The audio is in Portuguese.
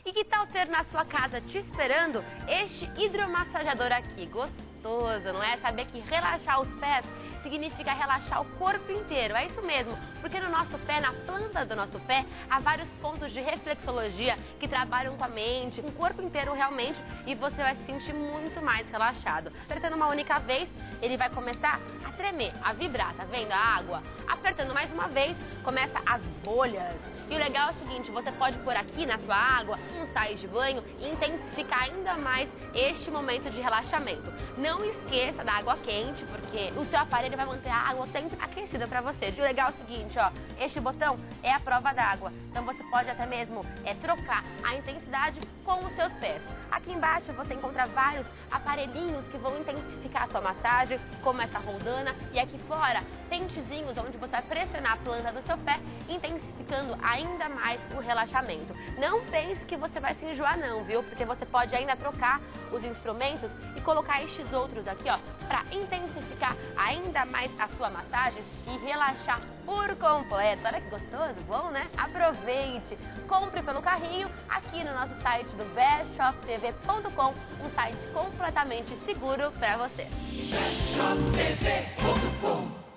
E que tal ter na sua casa te esperando este hidromassageador aqui? Gostoso, não é? Saber que relaxar os pés significa relaxar o corpo inteiro. É isso mesmo, porque no nosso pé, na planta do nosso pé, há vários pontos de reflexologia que trabalham com a mente, com o corpo inteiro realmente, e você vai se sentir muito mais relaxado. Apertando uma única vez, ele vai começar a tremer, a vibrar, tá vendo? A água. Apertando mais uma vez, começa as bolhas. E o legal é o seguinte, você pode pôr aqui na sua água um sais de banho e intensificar ainda mais este momento de relaxamento. Não esqueça da água quente, porque o seu aparelho vai manter a água sempre aquecida para você. E o legal é o seguinte, ó, este botão é a prova d'água. Então você pode até mesmo trocar a intensidade com os seus pés. Aqui embaixo você encontra vários aparelhinhos que vão intensificar a sua massagem, como essa roldana. E aqui fora, pentezinhos onde você vai pressionar a planta do seu pé, intensificando ainda mais o relaxamento. Não pense que você vai se enjoar não, viu? Porque você pode ainda trocar os instrumentos e colocar estes outros aqui, ó, para intensificar ainda mais a sua massagem e relaxar por completo. Olha que gostoso, bom, né? Aproveite! Compre pelo carrinho aqui no nosso site do bestshoptv.com, um site completamente seguro para você. bestshoptv.com